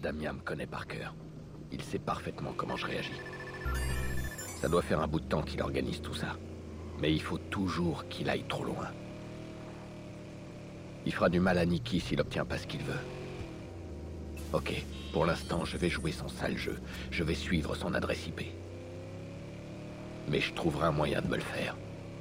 Damien me connaît par cœur. Il sait parfaitement comment je réagis. Ça doit faire un bout de temps qu'il organise tout ça. Mais il faut toujours qu'il aille trop loin. Il fera du mal à Nikki s'il obtient pas ce qu'il veut. Ok, pour l'instant, je vais jouer son sale jeu. Je vais suivre son adresse IP. Mais je trouverai un moyen de me le faire.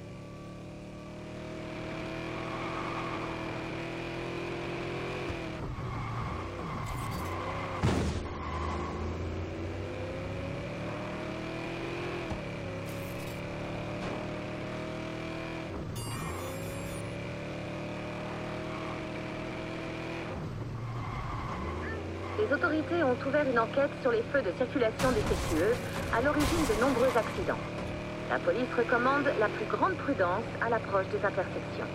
Les autorités ont ouvert une enquête sur les feux de circulation défectueux à l'origine de nombreux accidents. La police recommande la plus grande prudence à l'approche des intersections.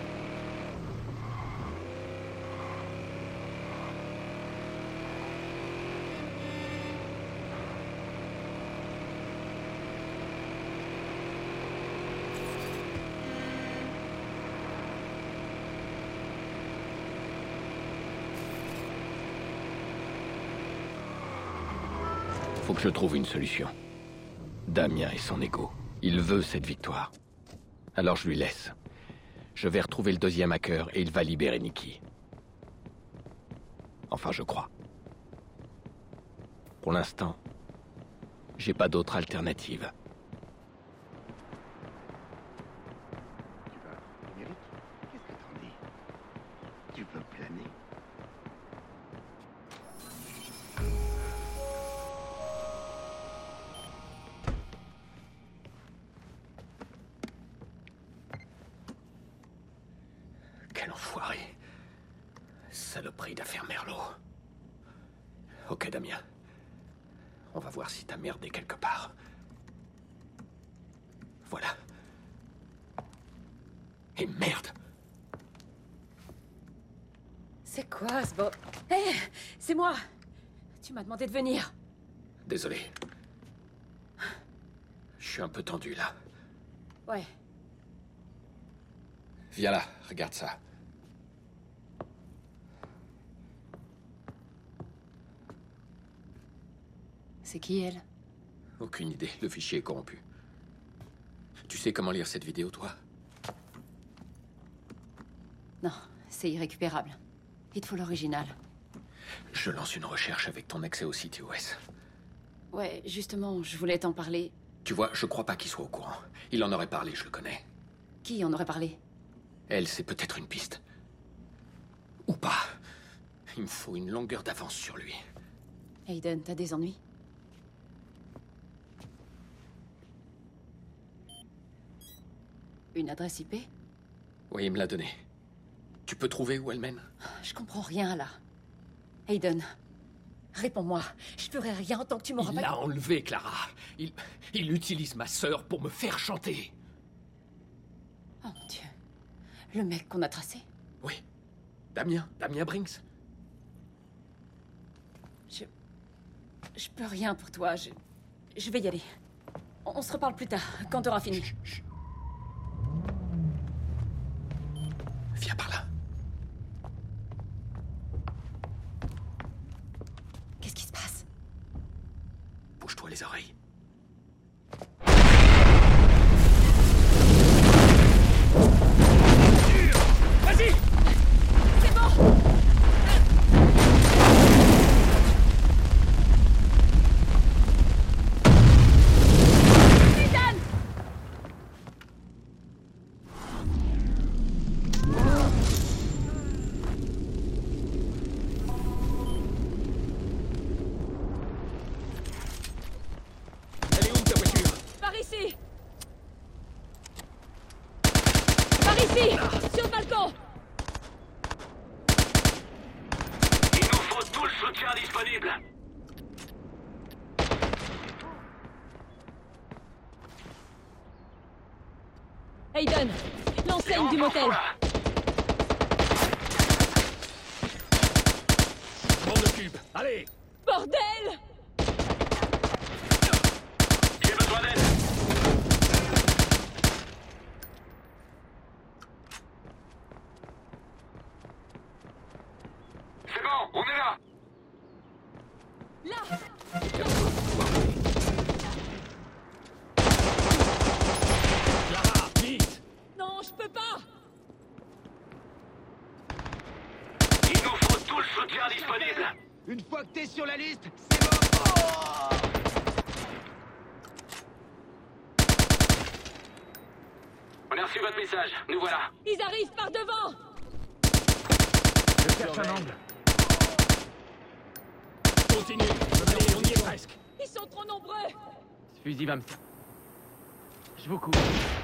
Faut que je trouve une solution. Damien et son ego. Il veut cette victoire. Alors je lui laisse. Je vais retrouver le deuxième hacker et il va libérer Nikki. Enfin, je crois. Pour l'instant, j'ai pas d'autre alternative. Tu vas, Eric? Qu'est-ce que t'en dis? Tu peux planer? Quel enfoiré. Saloperie d'affaire Merlot. Ok, Damien. On va voir si t'as merdé quelque part. Voilà. Et merde! C'est quoi ce beau... Hé, c'est moi. Tu m'as demandé de venir. Désolé. Je suis un peu tendu, là. Ouais. Viens là, regarde ça. C'est qui elle? Aucune idée, le fichier est corrompu. Tu sais comment lire cette vidéo, toi? Non, c'est irrécupérable. Il te faut l'original. Je lance une recherche avec ton accès au site OS. Ouais, justement, je voulais t'en parler. Tu vois, je crois pas qu'il soit au courant. Il en aurait parlé, je le connais. Qui en aurait parlé? Elle, c'est peut-être une piste. Ou pas. Il me faut une longueur d'avance sur lui. Aiden, t'as des ennuis? Une adresse IP? Oui, il me l'a donné. Tu peux trouver où elle mène? Je comprends rien, là. Aiden, réponds-moi. Je ferai rien tant que tu m'auras Il pas... l'a enlevé, Clara. Il utilise ma sœur pour me faire chanter. Oh mon Dieu. Le mec qu'on a tracé? Oui. Damien Brinks. Je peux rien pour toi. Je vais y aller. On se reparle plus tard, quand t'auras fini. Chut, chut. Viens par là. Qu'est-ce qui se passe? Bouge-toi les oreilles. Vas-y! C'est bon! Aiden! Elle est où ta voiture? Par ici! Par ici! Sur le balcon! Il nous faut tout le soutien disponible. Aiden! L'enseigne du motel! Je m'en occupe. Allez! Bordel! J'ai besoin d'aide. C'est bon, on est là. Là! Clara, vite! Non, je peux pas! Il nous faut tout le soutien disponible. Une fois que t'es sur la liste, c'est mort. On a reçu votre message, nous voilà. Ils arrivent par devant! Je cherche un angle. Continue. Allez, on y est presque. Ils sont trop nombreux! Ce fusil va me... Je vous coupe.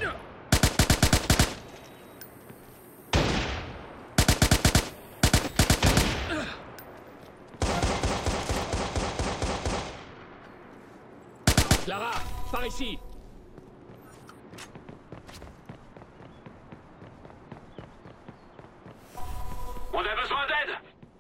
Clara, par ici. On a besoin d'aide.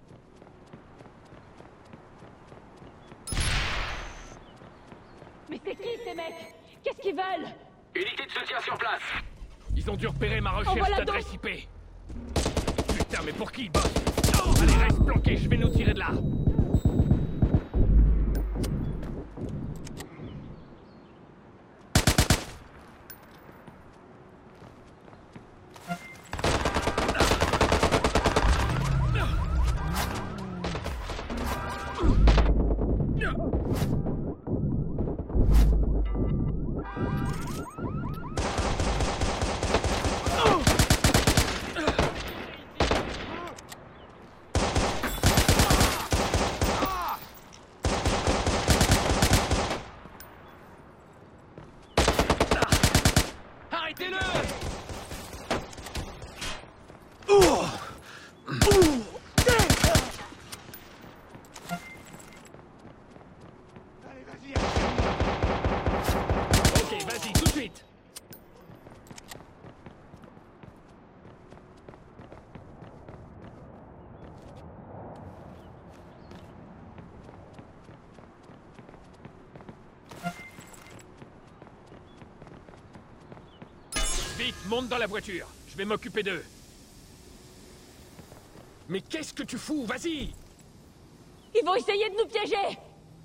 Mais c'est qui ces mecs? Qu'est-ce qu'ils veulent? Unité de soutien sur place. Ils ont dû repérer ma recherche Envoie-la d'adresse IP. Putain, mais pour qui ils bossent? Allez, reste planqué, je vais nous tirer de là. Arrêtez-le! Allez, vas-y. Ok, vas-y, tout de suite. Vite, monte dans la voiture. Je vais m'occuper d'eux. Mais qu'est-ce que tu fous? Vas-y! Ils vont essayer de nous piéger!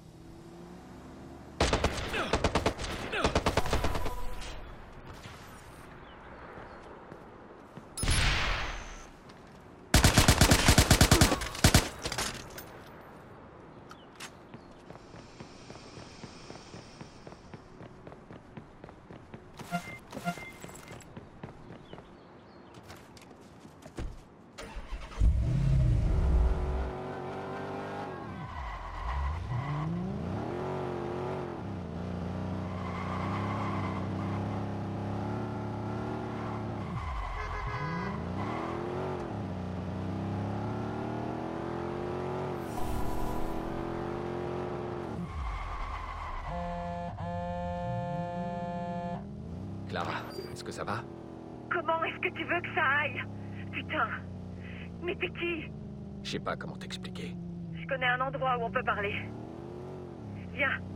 Clara, est-ce que ça va? Comment est-ce que tu veux que ça aille? Putain. Mais t'es qui? Je sais pas comment t'expliquer. Je connais un endroit où on peut parler. Viens.